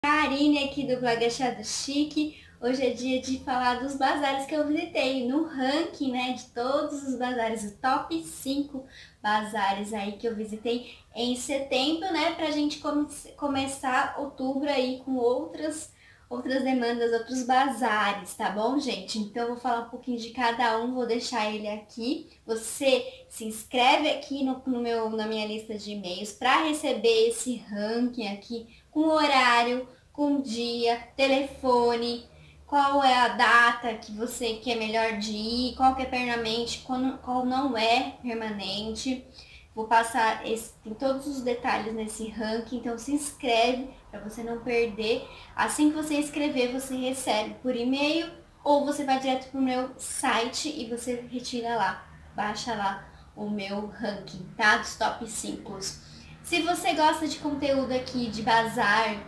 Karine aqui do blog Achado Chique. Hoje é dia de falar dos bazares que eu visitei no ranking, né, de todos os bazares, o top 5 bazares aí que eu visitei em setembro, né, pra gente começar outubro aí com outras demandas, outros bazares, tá bom, gente? Então eu vou falar um pouquinho de cada um, vou deixar ele aqui. Você se inscreve aqui na minha lista de e-mails para receber esse ranking aqui com horário, com dia, telefone, qual é a data que você quer melhor de ir, qual que é permanente, qual não é permanente. Vou passar tem todos os detalhes nesse ranking, então se inscreve para você não perder. Assim que você inscrever, você recebe por e-mail ou você vai direto pro meu site e você retira lá, baixa lá o meu ranking, tá? Dos top 5. Se você gosta de conteúdo aqui de bazar,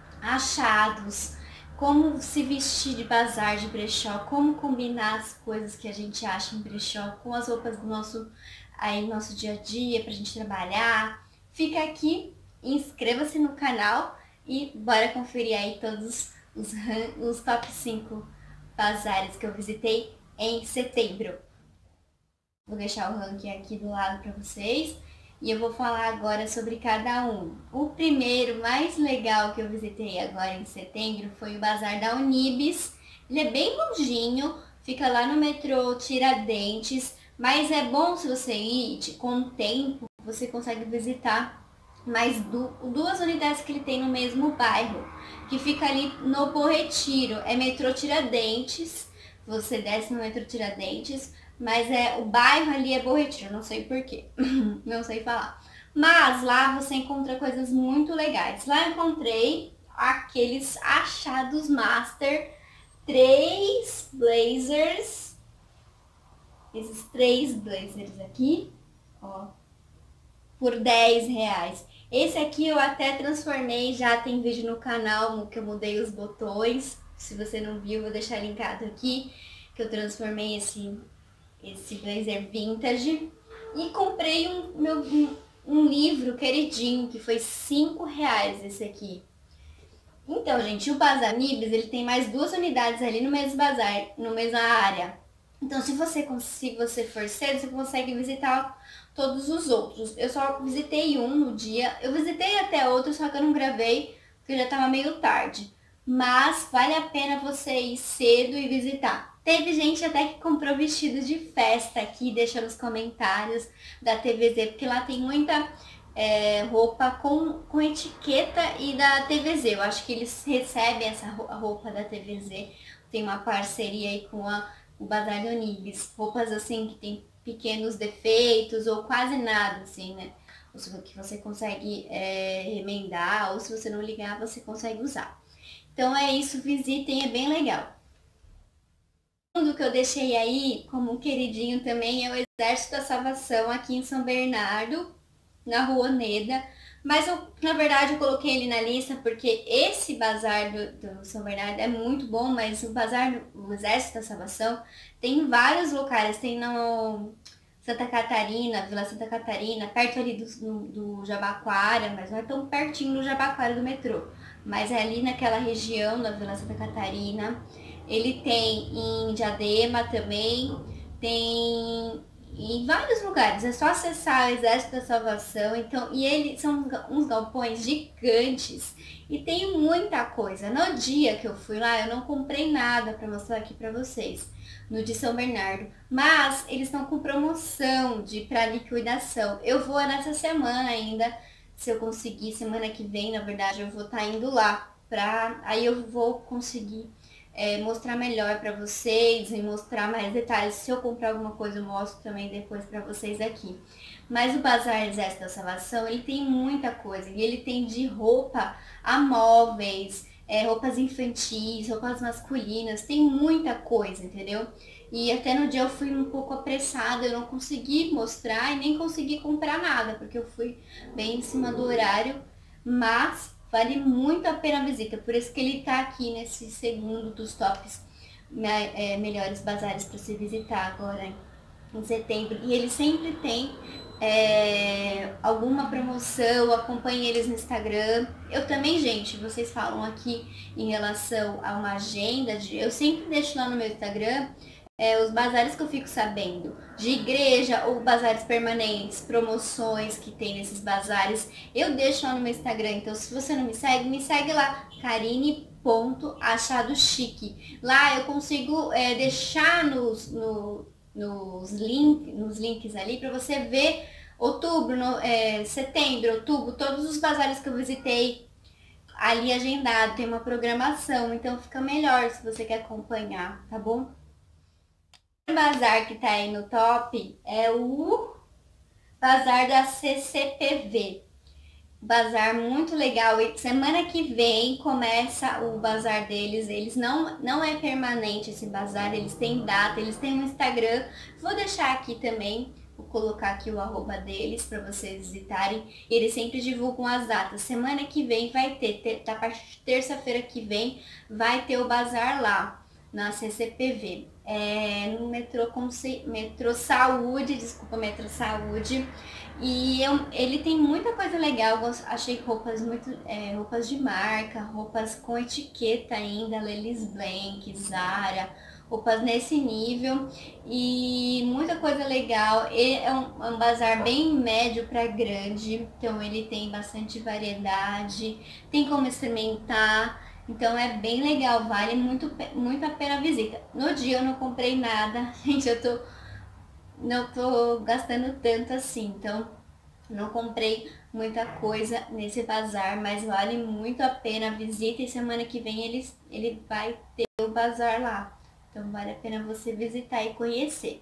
achados, como se vestir de bazar, de brechó, como combinar as coisas que a gente acha em brechó com as roupas do nosso dia a dia pra gente trabalhar. Fica aqui, inscreva-se no canal e bora conferir aí todos os top 5 bazares que eu visitei em setembro. Vou deixar o ranking aqui do lado para vocês e eu vou falar agora sobre cada um. O primeiro, mais legal que eu visitei agora em setembro foi o Bazar da Unibis. Ele é bem longinho, fica lá no metrô Tiradentes, mas é bom se você ir com o tempo, você consegue visitar mais duas unidades que ele tem no mesmo bairro, que fica ali no Bom Retiro. É metrô Tiradentes, você desce no metrô Tiradentes, mas o bairro ali é Bom Retiro, não sei porquê, não sei falar. Mas lá você encontra coisas muito legais. Lá eu encontrei aqueles achados master, 3 blazers, esses 3 blazers aqui, ó, por 10 reais. Esse aqui eu até transformei, já tem vídeo no canal que eu mudei os botões. Se você não viu, vou deixar linkado aqui, que eu transformei esse blazer vintage. E comprei um livro queridinho, que foi 5 reais esse aqui. Então, gente, o Bazar Nibs, ele tem mais 2 unidades ali no mesmo bazar, no mesma área. Então, se você for cedo, você consegue visitar todos os outros. Eu só visitei um no dia. Eu visitei até outro, só que eu não gravei, porque já tava meio tarde. Mas vale a pena você ir cedo e visitar. Teve gente até que comprou vestido de festa aqui, deixa nos comentários da TVZ, porque lá tem muita roupa com etiqueta e da TVZ. Eu acho que eles recebem essa roupa da TVZ. Tem uma parceria aí com o Bazar do Nibs. Roupas assim que tem pequenos defeitos ou quase nada, assim, né? Ou que você consegue remendar, ou se você não ligar, você consegue usar. Então é isso, visitem, é bem legal. O segundo que eu deixei aí como um queridinho também é o Exército da Salvação aqui em São Bernardo, na Rua Oneda. Mas na verdade eu coloquei ele na lista porque esse bazar do São Bernardo é muito bom, mas o bazar do Exército da Salvação tem em vários locais. Tem no Santa Catarina, Vila Santa Catarina, perto ali do Jabaquara, mas não é tão pertinho do Jabaquara do metrô. Mas é ali naquela região da Vila Santa Catarina. Ele tem em Diadema também, tem em vários lugares. É só acessar o Exército da Salvação. Então, e eles são uns galpões gigantes e tem muita coisa. No dia que eu fui lá, eu não comprei nada para mostrar aqui para vocês, no de São Bernardo, mas eles estão com promoção para liquidação. Eu vou nessa semana ainda, se eu conseguir, semana que vem, na verdade, eu vou estar indo lá aí eu vou conseguir mostrar melhor para vocês e mostrar mais detalhes. Se eu comprar alguma coisa, eu mostro também depois para vocês aqui. Mas o Bazar Exército da Salvação, ele tem muita coisa. E ele tem de roupa a móveis, roupas infantis, roupas masculinas. Tem muita coisa, entendeu? E até no dia eu fui um pouco apressada, eu não consegui mostrar e nem consegui comprar nada, porque eu fui bem em cima do horário. Mas vale muito a pena a visita, por isso que ele tá aqui nesse segundo dos tops melhores bazares para se visitar agora, hein? em setembro, e ele sempre tem alguma promoção. Acompanhe eles no Instagram. Eu também, gente, vocês falam aqui em relação a uma agenda, eu sempre deixo lá no meu Instagram os bazares que eu fico sabendo, de igreja ou bazares permanentes, promoções que tem nesses bazares, eu deixo lá no meu Instagram. Então, se você não me segue lá, Karine.achadochique. Lá eu consigo deixar nos links ali para você ver outubro, setembro, outubro, todos os bazares que eu visitei ali agendado, tem uma programação, então fica melhor se você quer acompanhar, tá bom? O bazar que tá aí no top é o bazar da CCPV. Bazar muito legal, e semana que vem começa o bazar deles. Eles não é permanente esse bazar, eles têm data, eles têm um Instagram. Vou deixar aqui também, vou colocar aqui o arroba deles para vocês visitarem. Eles sempre divulgam as datas. Semana que vem vai ter, a partir de terça-feira que vem vai ter o bazar lá na CCPV, no Metrô Saúde, desculpa, Metrô Saúde. E ele tem muita coisa legal. Achei roupas de marca, roupas com etiqueta ainda, Lelis Blank, Zara, roupas nesse nível e muita coisa legal. Ele é um bazar bem médio para grande, então ele tem bastante variedade, tem como experimentar. Então é bem legal, vale muito a pena a visita. No dia eu não comprei nada, gente, não tô gastando tanto assim, então não comprei muita coisa nesse bazar, mas vale muito a pena a visita. E semana que vem ele vai ter o bazar lá, então vale a pena você visitar e conhecer.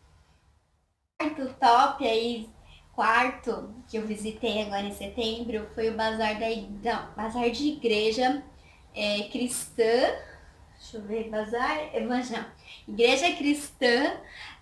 Quarto que eu visitei agora em setembro foi o bazar bazar de igreja cristã. Deixa eu ver, bazar evangélico, igreja cristã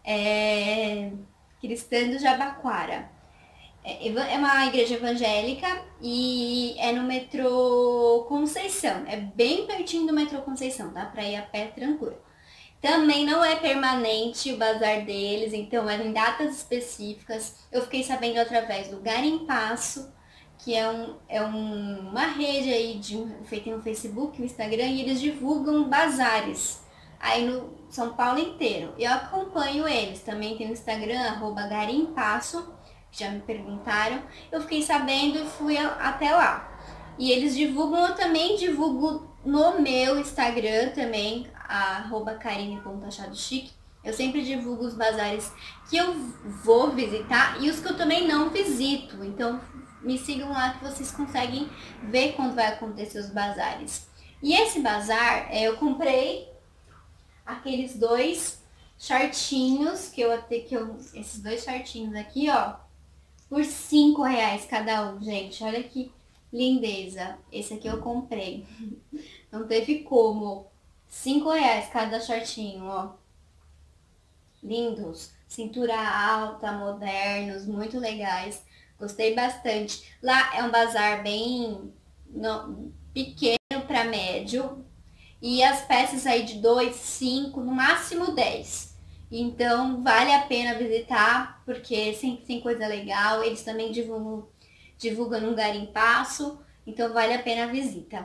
cristã do Jabaquara. É uma igreja evangélica e é no metrô Conceição. É bem pertinho do metrô Conceição, dá pra ir a pé tranquilo. Também não é permanente o bazar deles, então é em datas específicas. Eu fiquei sabendo através do Garimpaço, que é uma rede aí feita no Facebook, no Instagram, e eles divulgam bazares aí no São Paulo inteiro. Eu acompanho eles, também tem o Instagram, @Garimpaço, que já me perguntaram. Eu fiquei sabendo e fui até lá. E eles divulgam, eu também divulgo no meu Instagram também, @Karine.achadochique. Eu sempre divulgo os bazares que eu vou visitar e os que eu também não visito. Então me sigam lá que vocês conseguem ver quando vai acontecer os bazares. E esse bazar, eu comprei aqueles dois shortinhos esses dois shortinhos aqui, ó, por R$ 5 cada um, gente. Olha que lindeza. Esse aqui eu comprei. Não teve como. R$ 5 cada shortinho, ó. Lindos. Cintura alta, modernos, muito legais. Gostei bastante. Lá é um bazar bem pequeno para médio. E as peças aí de 2, 5, no máximo 10. Então vale a pena visitar, porque sempre tem coisa legal. Eles também divulgam no Garimpaço, então vale a pena a visita.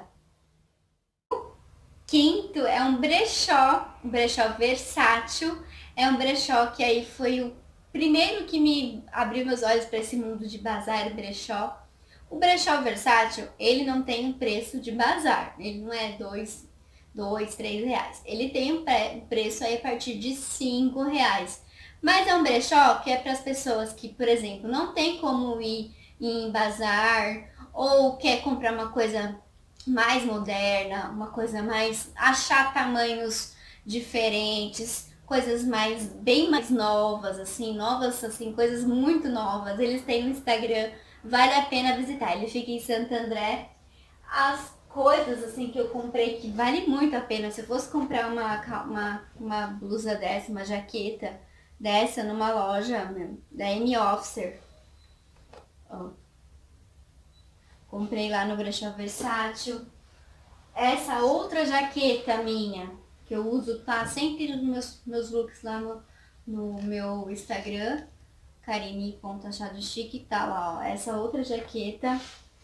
Quinto é um brechó versátil. É um brechó que aí foi o primeiro que me abriu meus olhos para esse mundo de bazar e brechó. O brechó versátil, ele não tem um preço de bazar, ele não é R$ 2, R$ 3. Ele tem um preço aí a partir de R$ 5. Mas é um brechó que é para as pessoas que, por exemplo, não tem como ir em bazar ou quer comprar uma coisa mais moderna, uma coisa mais, achar tamanhos diferentes, coisas bem mais novas, assim, coisas muito novas. Eles têm no Instagram, vale a pena visitar. Ele fica em Santo André. As coisas assim que eu comprei que vale muito a pena. Se eu fosse comprar uma blusa dessa, uma jaqueta dessa numa loja da M-Officer, ó, comprei lá no brechó versátil. Essa outra jaqueta minha que eu uso, tá sempre nos meus looks lá no meu Instagram, karine.achadochique, tá lá, ó, essa outra jaqueta,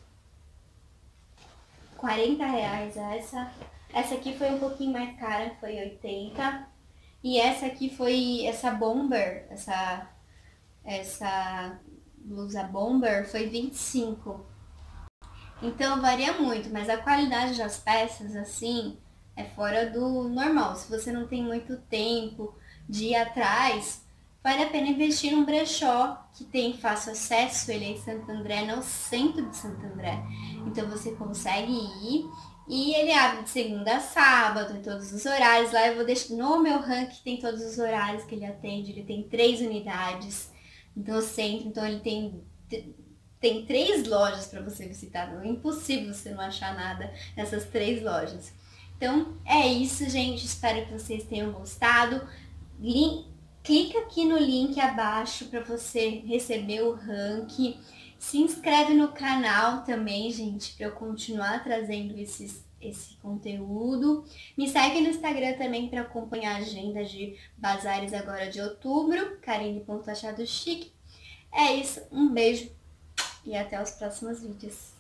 R$ 40 essa aqui foi um pouquinho mais cara, foi 80, e essa aqui foi, essa bomber, essa blusa bomber foi 25. Então varia muito, mas a qualidade das peças, assim, é fora do normal. Se você não tem muito tempo de ir atrás, vale a pena investir num brechó que tem fácil acesso, ele é em Santo André, no centro de Santo André. Então você consegue ir e ele abre de segunda a sábado, em todos os horários. Lá eu vou deixar no meu ranking, tem todos os horários que ele atende, ele tem 3 unidades no centro, então ele tem 3 lojas para você visitar. Não é impossível você não achar nada nessas 3 lojas. Então é isso, gente. Espero que vocês tenham gostado. Clica aqui no link abaixo para você receber o ranking. Se inscreve no canal também, gente, para eu continuar trazendo esse conteúdo. Me segue no Instagram também para acompanhar a agenda de bazares agora de outubro, karine.achadochique. É isso, um beijo e até os próximos vídeos.